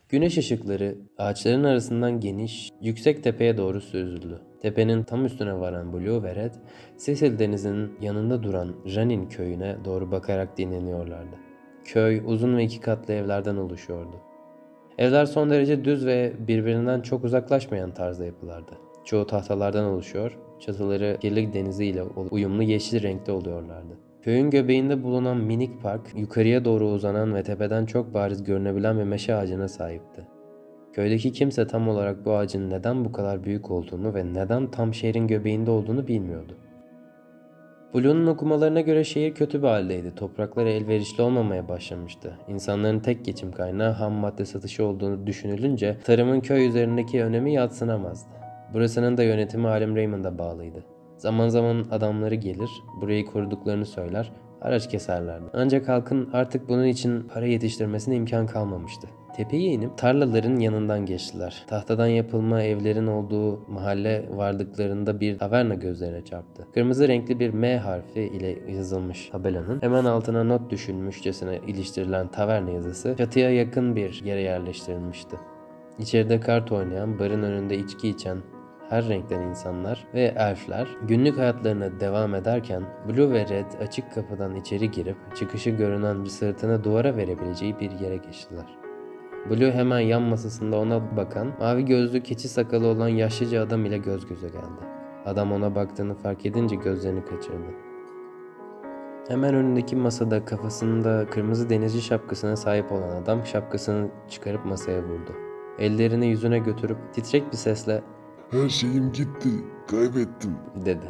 Güneş ışıkları ağaçların arasından geniş, yüksek tepeye doğru süzüldü. Tepenin tam üstüne varan Blue ve Red, Cecil Denizi'nin yanında duran Janin köyüne doğru bakarak dinleniyorlardı. Köy uzun ve 2 katlı evlerden oluşuyordu. Evler son derece düz ve birbirinden çok uzaklaşmayan tarzda yapılardı. Çoğu tahtalardan oluşuyor, çatıları kirli denizi ile uyumlu yeşil renkte oluyorlardı. Köyün göbeğinde bulunan minik park, yukarıya doğru uzanan ve tepeden çok bariz görünebilen bir meşe ağacına sahipti. Köydeki kimse tam olarak bu ağacın neden bu kadar büyük olduğunu ve neden tam şehrin göbeğinde olduğunu bilmiyordu. Blue'nun okumalarına göre şehir kötü bir haldeydi. Toprakları elverişli olmamaya başlamıştı. İnsanların tek geçim kaynağı ham madde satışı olduğunu düşünülünce tarımın köy üzerindeki önemi yadsınamazdı. Burasının da yönetimi Halim Raymond'a bağlıydı. Zaman zaman adamları gelir, burayı koruduklarını söyler, haraç keserlerdi. Ancak halkın artık bunun için para yetiştirmesine imkan kalmamıştı. Tepeye inip tarlaların yanından geçtiler. Tahtadan yapılma evlerin olduğu mahalle vardıklarında bir taverna gözlerine çarptı. Kırmızı renkli bir M harfi ile yazılmış tabelanın hemen altına not düşülmüşçesine iliştirilen taverna yazısı çatıya yakın bir yere yerleştirilmişti. İçeride kart oynayan, barın önünde içki içen her renkten insanlar ve elfler günlük hayatlarına devam ederken Blue ve Red açık kapıdan içeri girip çıkışı görünen bir sırtını duvara verebileceği bir yere geçtiler. Blue hemen yan masasında ona bakan, mavi gözlü keçi sakalı olan yaşlıca adam ile göz göze geldi. Adam ona baktığını fark edince gözlerini kaçırdı. Hemen önündeki masada kafasında kırmızı denizci şapkasına sahip olan adam şapkasını çıkarıp masaya vurdu. Ellerini yüzüne götürüp titrek bir sesle Her şeyim gitti, kaybettim. dedi.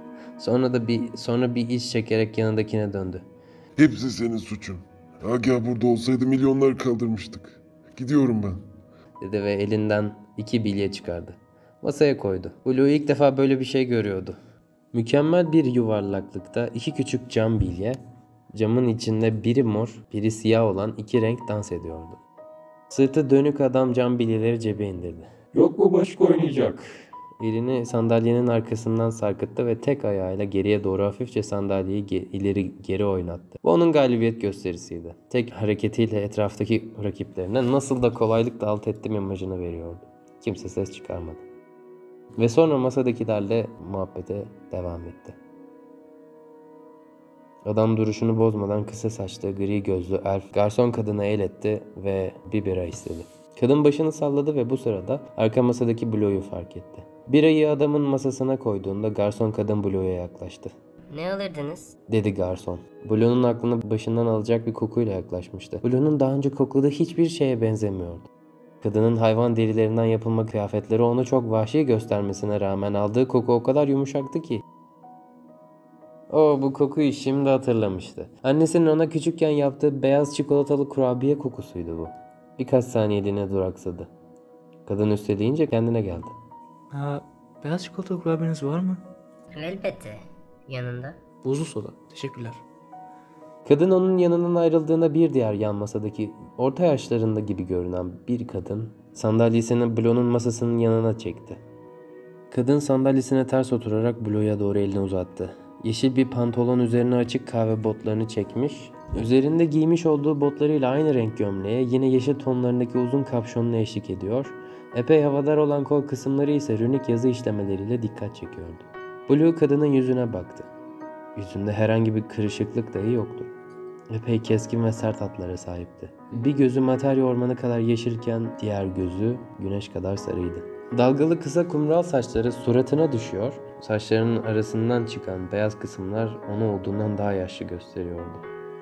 Sonra bir iç çekerek yanındakine döndü. Hepsi senin suçun. Agah burada olsaydı milyonlar kaldırmıştık. Gidiyorum ben. Dedi ve elinden 2 bilye çıkardı. Masaya koydu. Blue ilk defa böyle bir şey görüyordu. Mükemmel bir yuvarlaklıkta 2 küçük cam bilye, camın içinde biri mor, biri siyah olan 2 renk dans ediyordu. Sırtı dönük adam cam bilyeleri cebe indirdi. Yok mu başka oynayacak? Elini sandalyenin arkasından sarkıttı ve tek ayağıyla geriye doğru hafifçe sandalyeyi ileri geri oynattı. Bu onun galibiyet gösterisiydi. Tek hareketiyle etraftaki rakiplerine nasıl da kolaylıkla alt ettim imajını veriyordu. Kimse ses çıkarmadı. Ve sonra masadakilerle muhabbete devam etti. Adam duruşunu bozmadan kısa saçlı, gri gözlü elf garson kadına el etti ve bir bira istedi. Kadın başını salladı ve bu sırada arka masadaki Blue'yu fark etti. Birayı adamın masasına koyduğunda garson kadın Blue'ya yaklaştı. Ne alırdınız? Dedi garson. Blue'nun aklını başından alacak bir kokuyla yaklaşmıştı. Blue'nun daha önce kokladığı hiçbir şeye benzemiyordu. Kadının hayvan derilerinden yapılma kıyafetleri onu çok vahşi göstermesine rağmen aldığı koku o kadar yumuşaktı ki. O bu kokuyu şimdi hatırlamıştı. Annesinin ona küçükken yaptığı beyaz çikolatalı kurabiye kokusuydu bu. Birkaç saniyeliğine duraksadı. Kadın üsteleyince kendine geldi. Beyaz çikolata kurabiyeniz var mı? Elbette. Yanında. Buzlu soda. Teşekkürler. Kadın onun yanından ayrıldığında bir diğer yan masadaki orta yaşlarında gibi görünen bir kadın sandalyesini Blue'nun masasının yanına çekti. Kadın sandalyesine ters oturarak Blue'ya doğru elini uzattı. Yeşil bir pantolon üzerine açık kahve botlarını çekmiş, üzerinde giymiş olduğu botlarıyla aynı renk gömleğe yine yeşil tonlarındaki uzun kapşonuna eşlik ediyor, epey havadar olan kol kısımları ise rünik yazı işlemeleriyle dikkat çekiyordu. Blue kadının yüzüne baktı. Yüzünde herhangi bir kırışıklık dahi yoktu. Epey keskin ve sert hatlara sahipti. Bir gözü materya ormanı kadar yeşilken diğer gözü güneş kadar sarıydı. Dalgalı kısa kumral saçları suratına düşüyor, saçlarının arasından çıkan beyaz kısımlar onu olduğundan daha yaşlı gösteriyordu.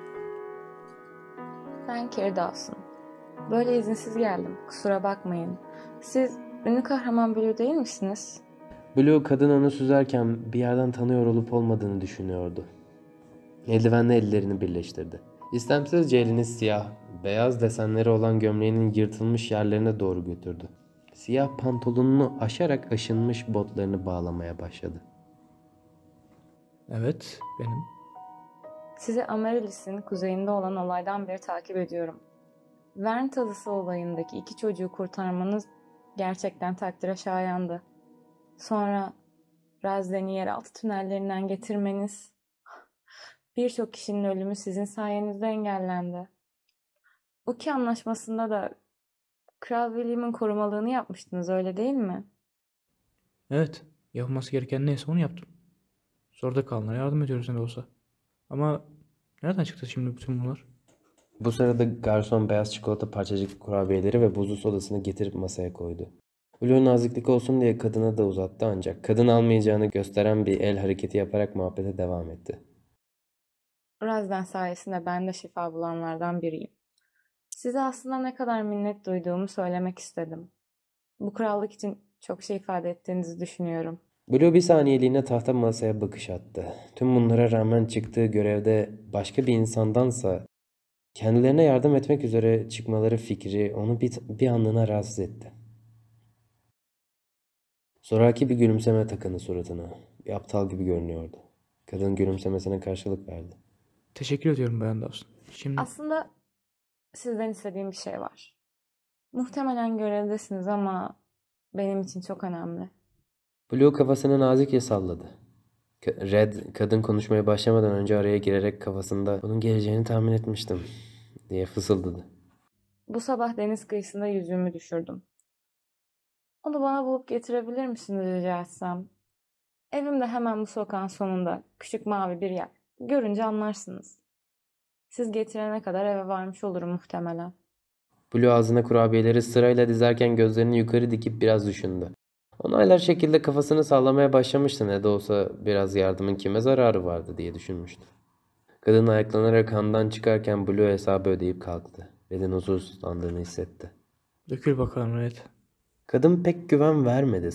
Ben Carrie Dawson. Böyle izinsiz geldim, kusura bakmayın. Siz ünlü kahraman Blue değil misiniz? Blue kadın onu süzerken bir yerden tanıyor olup olmadığını düşünüyordu. Eldivenle ellerini birleştirdi. İstemsizce elini siyah, beyaz desenleri olan gömleğinin yırtılmış yerlerine doğru götürdü. Siyah pantolonunu aşarak aşınmış botlarını bağlamaya başladı. Evet, benim. Sizi Amaryllis'in kuzeyinde olan olaydan beri takip ediyorum. Vern tazısı olayındaki 2 çocuğu kurtarmanız gerçekten takdire şayandı. Sonra Razden'i yeraltı tünellerinden getirmeniz, birçok kişinin ölümü sizin sayenizde engellendi. Oki anlaşmasında da Kral William'ın korumalığını yapmıştınız, öyle değil mi? Evet. Yapılması gereken neyse onu yaptım. Zorda kalanlara yardım ediyoruz ne de olsa. Ama nereden çıktı şimdi bütün bunlar? Bu sırada garson beyaz çikolata parçacık kurabiyeleri ve buzlu sodasını getirip masaya koydu. Blue naziklik olsun diye kadına da uzattı ancak kadın almayacağını gösteren bir el hareketi yaparak muhabbete devam etti. Razdan sayesinde ben de şifa bulanlardan biriyim. Size aslında ne kadar minnet duyduğumu söylemek istedim. Bu krallık için çok şey ifade ettiğinizi düşünüyorum. Blue bir saniyeliğine tahta masaya bakış attı. Tüm bunlara rağmen çıktığı görevde başka bir insandansa kendilerine yardım etmek üzere çıkmaları fikri onu bir anlığına rahatsız etti. Zoraki bir gülümseme takındı suratına. Bir aptal gibi görünüyordu. Kadın gülümsemesine karşılık verdi. Teşekkür ediyorum Bayan Dawson. Şimdi Aslında sizden istediğim bir şey var. Muhtemelen görevdesiniz ama benim için çok önemli. Blue kafasını nazikçe salladı. Red, kadın konuşmaya başlamadan önce araya girerek kafasında bunun geleceğini tahmin etmiştim diye fısıldadı. Bu sabah deniz kıyısında yüzüğümü düşürdüm. Onu bana bulup getirebilir misiniz rica etsem? Evimde hemen bu sokağın sonunda küçük mavi bir yer. Görünce anlarsınız. Siz getirene kadar eve varmış olurum muhtemelen. Blue ağzına kurabiyeleri sırayla dizerken gözlerini yukarı dikip biraz düşündü. Onaylar şekilde kafasını sallamaya başlamıştı, ne de olsa biraz yardımın kime zararı vardı diye düşünmüştü. Kadın ayaklanarak handan çıkarken Blue hesabı ödeyip kalktı. Red'in huzursuzlandığını hissetti. dökül bakalım Red. Kadın pek güven vermedi.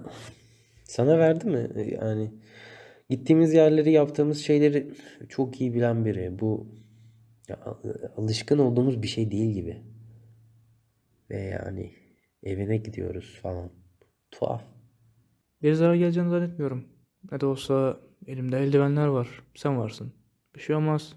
Sana verdi mi? Yani gittiğimiz yerleri, yaptığımız şeyleri çok iyi bilen biri. Bu ya, alışkın olduğumuz bir şey değil gibi. Ve yani evine gidiyoruz falan. Tuhaf. Bir zarar geleceğini zannetmiyorum. Ne de olsa elimde eldivenler var. Sen varsın. Bir şey olmaz.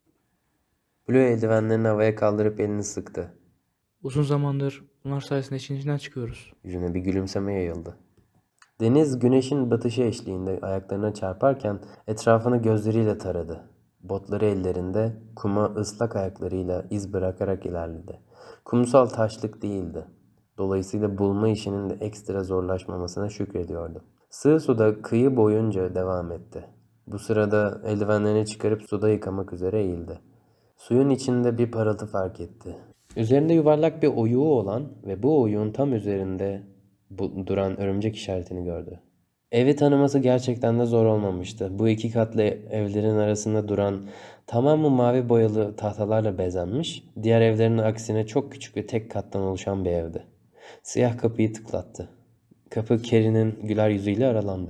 Blue eldivenlerini havaya kaldırıp elini sıktı. Uzun zamandır bunlar sayesinde işin içinden çıkıyoruz. Yüzüne bir gülümseme yayıldı. Deniz güneşin batışı eşliğinde ayaklarına çarparken etrafını gözleriyle taradı. Botları ellerinde kuma ıslak ayaklarıyla iz bırakarak ilerledi. Kumsal taşlık değildi. Dolayısıyla bulma işinin de ekstra zorlaşmamasına şükrediyordu. Sığ suda kıyı boyunca devam etti. Bu sırada eldivenlerini çıkarıp suda yıkamak üzere eğildi. Suyun içinde bir parıltı fark etti. Üzerinde yuvarlak bir oyuğu olan ve bu oyuğun tam üzerinde duran örümcek işaretini gördü. Evi tanıması gerçekten de zor olmamıştı. Bu iki katlı evlerin arasında duran tamamı mavi boyalı tahtalarla bezenmiş, diğer evlerin aksine çok küçük ve tek kattan oluşan bir evdi. Siyah kapıyı tıklattı. Kapı Carrie'nin güler yüzüyle aralandı.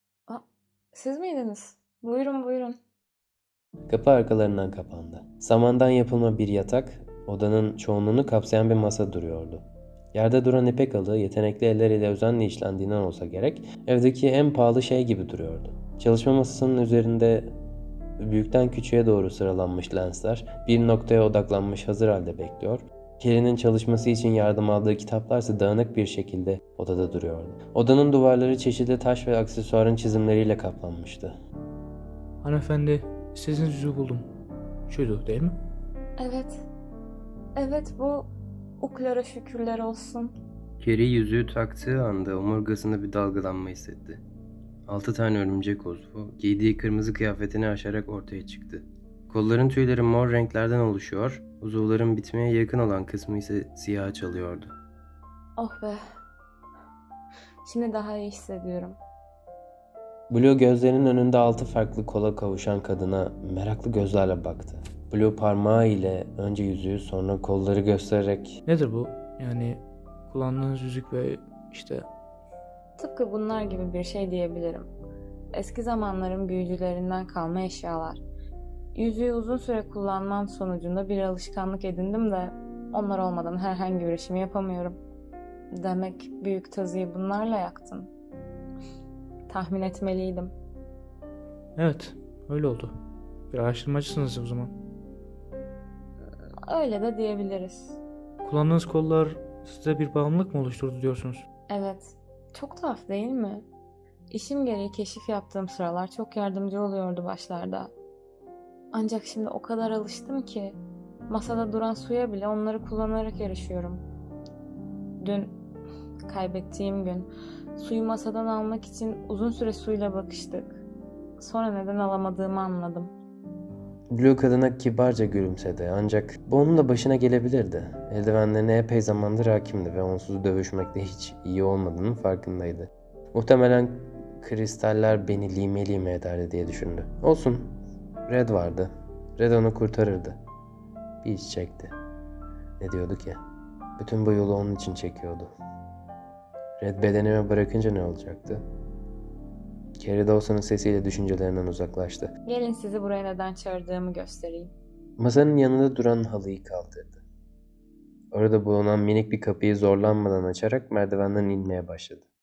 Siz miydiniz? Buyurun buyurun. Kapı arkalarından kapandı. Samandan yapılma bir yatak, odanın çoğunluğunu kapsayan bir masa duruyordu. Yerde duran ipek halı yetenekli elleriyle özenle işlendiğinden olsa gerek, evdeki en pahalı şey gibi duruyordu. Çalışma masasının üzerinde büyükten küçüğe doğru sıralanmış lensler bir noktaya odaklanmış hazır halde bekliyor. Carrie'nin çalışması için yardım aldığı kitaplarsa dağınık bir şekilde odada duruyordu. Odanın duvarları çeşitli taş ve aksesuarın çizimleriyle kaplanmıştı. Hanımefendi, istediğiniz yüzüğü buldum. Şuydu değil mi? Evet. Evet bu. Uklara şükürler olsun. Carrie yüzüğü taktığı anda omurgasında bir dalgalanma hissetti. 6 tane örümcek uzvu giydiği kırmızı kıyafetini aşarak ortaya çıktı. Kolların tüyleri mor renklerden oluşuyor, uzuvların bitmeye yakın olan kısmı ise siyaha çalıyordu. Oh be. Şimdi daha iyi hissediyorum. Blue gözlerinin önünde 6 farklı kola kavuşan kadına meraklı gözlerle baktı. Blue parmağı ile önce yüzüğü sonra kolları göstererek Nedir bu? Yani kullandığınız yüzük ve işte Tıpkı bunlar gibi bir şey diyebilirim. Eski zamanların büyücülerinden kalma eşyalar. Yüzüğü uzun süre kullanmam sonucunda bir alışkanlık edindim de onlar olmadan herhangi bir işimi yapamıyorum. Demek büyük tazıyı bunlarla yaktın. Tahmin etmeliydim. evet öyle oldu. Bir araştırmacısınız o zaman. Öyle de diyebiliriz. Kullandığınız kollar size bir bağımlılık mı oluşturdu diyorsunuz? Evet. Çok tuhaf değil mi? İşim gereği keşif yaptığım sıralar çok yardımcı oluyordu başlarda. Ancak şimdi o kadar alıştım ki masada duran suya bile onları kullanarak erişiyorum. Dün kaybettiğim gün suyu masadan almak için uzun süre suyla bakıştık. Sonra neden alamadığımı anladım. Blue kadına kibarca gülümsedi ancak bu onun da başına gelebilirdi. Eldivenlerine epey zamandır hakimdi ve onsuz dövüşmekte hiç iyi olmadığının farkındaydı. Muhtemelen kristaller beni lime lime ederdi diye düşündü. Olsun. Red vardı. Red onu kurtarırdı. Bir iç çekti. Ne diyordu ki? Bütün bu yolu onun için çekiyordu. Red bedenime bırakınca ne olacaktı? Carrie Dawson'ın sesiyle düşüncelerinden uzaklaştı. Gelin sizi buraya neden çağırdığımı göstereyim. Masanın yanında duran halıyı kaldırdı. Orada bulunan minik bir kapıyı zorlanmadan açarak merdivenden inmeye başladı.